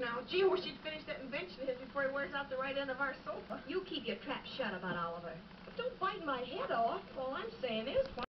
now. Gee, I wish he'd finish that invention of his before he wears out the right end of our sofa. You keep your trap shut about Oliver. Don't bite my head off. All I'm saying is...